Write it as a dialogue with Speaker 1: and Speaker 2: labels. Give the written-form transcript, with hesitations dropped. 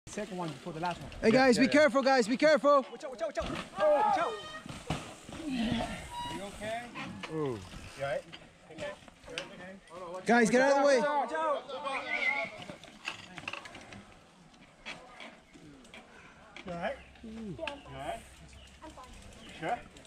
Speaker 1: Second one before the last one.
Speaker 2: Hey guys, be careful, guys, be careful.
Speaker 1: Watch out, watch out, watch out. Oh, watch out.
Speaker 3: Are you okay?
Speaker 2: Oh.
Speaker 3: You alright? Okay.
Speaker 2: Guys, get out of the way.
Speaker 1: Watch out.
Speaker 3: You alright?
Speaker 4: Yeah, I'm fine.
Speaker 3: You alright?
Speaker 4: I'm fine.
Speaker 3: Sure?